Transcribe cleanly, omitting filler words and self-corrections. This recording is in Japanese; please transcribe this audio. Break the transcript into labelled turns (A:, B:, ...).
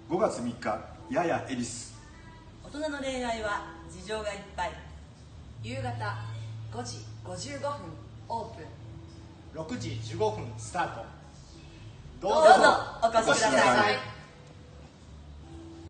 A: 5月3日YaYa恵比寿。
B: 大人の恋愛は事情がいっぱい。
C: 夕方5時55分オープン、
D: 6時15分スタート。
B: どうぞお越しください。